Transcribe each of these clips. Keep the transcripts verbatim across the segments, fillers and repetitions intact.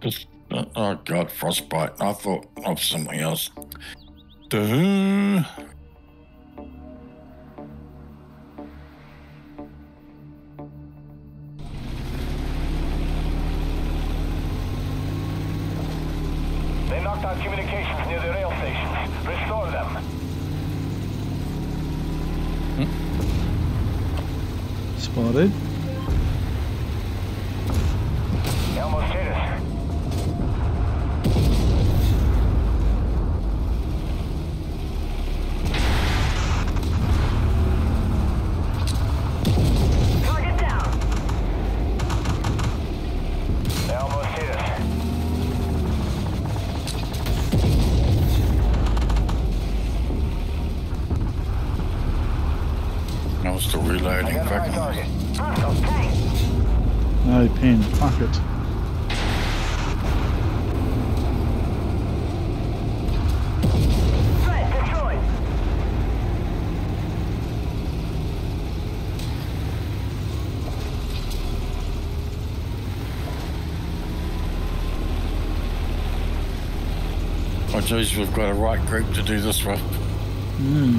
Just, uh, oh god, frostbite. I thought of something else. Duh. They knocked out communications near the rail stations. Restore them. Hmm? Spotted. They almost hit us. Target down. They almost hit us. I was still reloading. Identify target. No pin. Fuck it. Threat destroyed. Oh geez, we've got a right group to do this with. Hmm.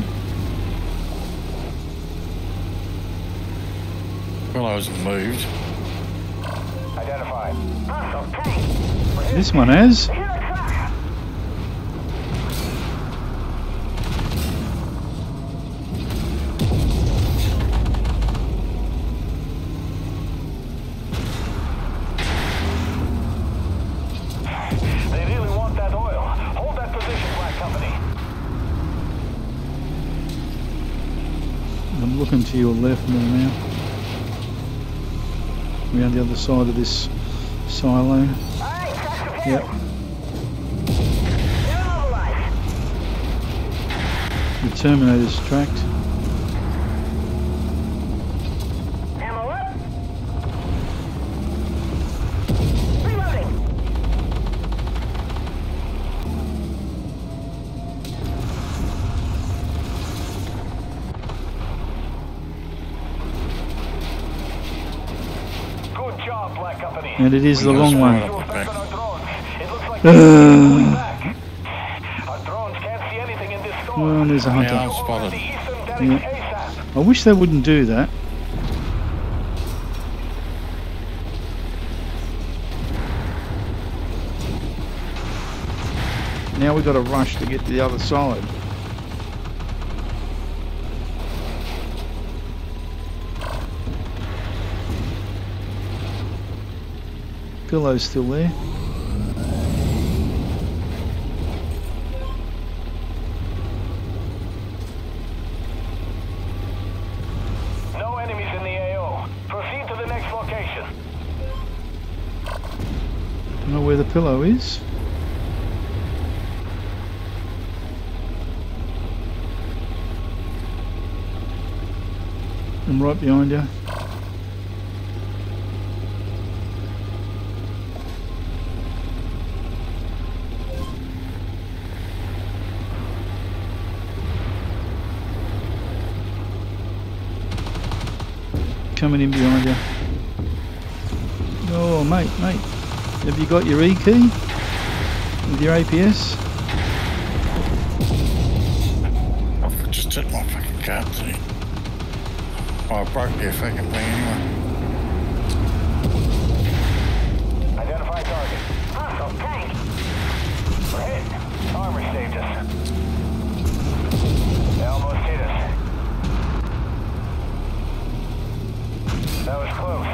Well, I was moved. Identified. This one has. They really want that oil. Hold that position, Black Company. I'm looking to your left more now. Around the other side of this silo. Yep. The Terminator's tracked. Ammo up. Reloading. Good job, Black Company. And it is the long one. It looks like they're back. Our drones can't see anything in this storm. Well, there's a hunter. Yeah, I'm spotted. Yeah. I wish they wouldn't do that. Now we've got to rush to get to the other side. Pillow's still there. No enemies in the A O. Proceed to the next location. Don't know where the pillow is. I'm right behind you. Coming in behind you. Oh mate, mate. Have you got your E key? With your A P S? I've just hit my fucking card too. Oh, I broke the fucking thing anyway. Identify target. Hostile tank. We're hit. Armor saved us. They almost hit us. That was close.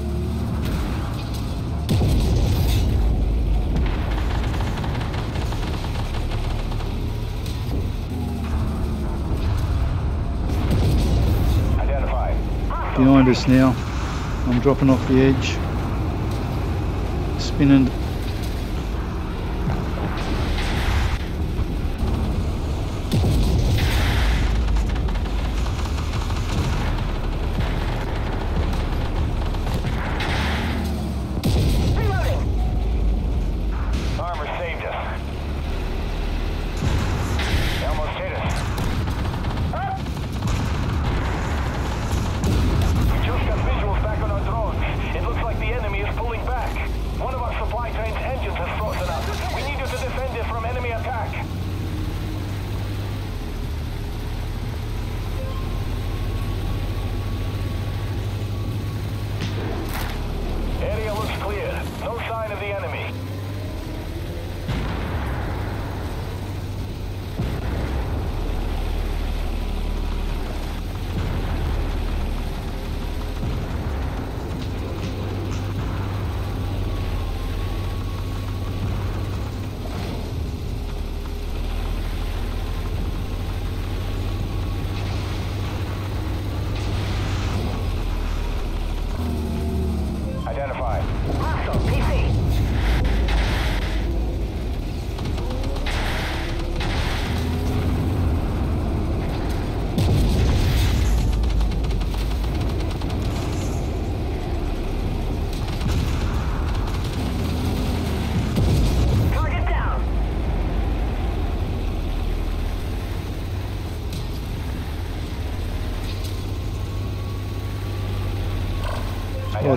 Identified. Behind us now. I'm dropping off the edge. Spinning. Supply train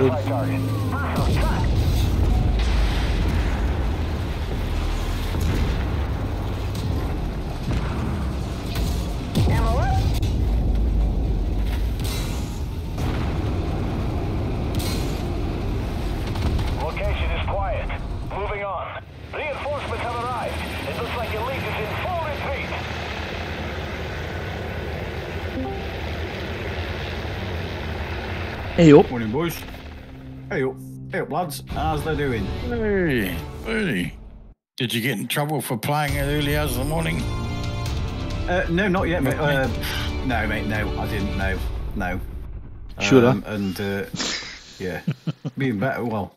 good. High target. Hostile track. Ammo up. Location is quiet. Moving on. Reinforcements have arrived. It looks like Elite is in full retreat. Hey up. Morning, boys. Hey up. Hey up, lads. How's they doing? Hey, Bertie. Did you get in trouble for playing at early hours of the morning? Uh, no, not yet, mate. Uh, no, mate, no. I didn't, no. No. Shoulda. Um, and, uh, yeah. Being better, well,